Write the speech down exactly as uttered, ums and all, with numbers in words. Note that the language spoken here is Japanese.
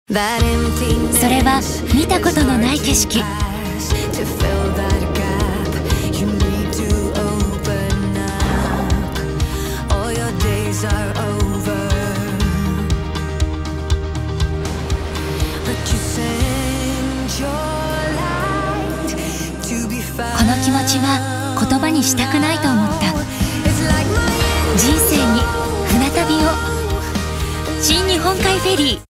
それは見たことのない景色。この気持ちは言葉にしたくないと思った。人生に船旅を。新日本海フェリー。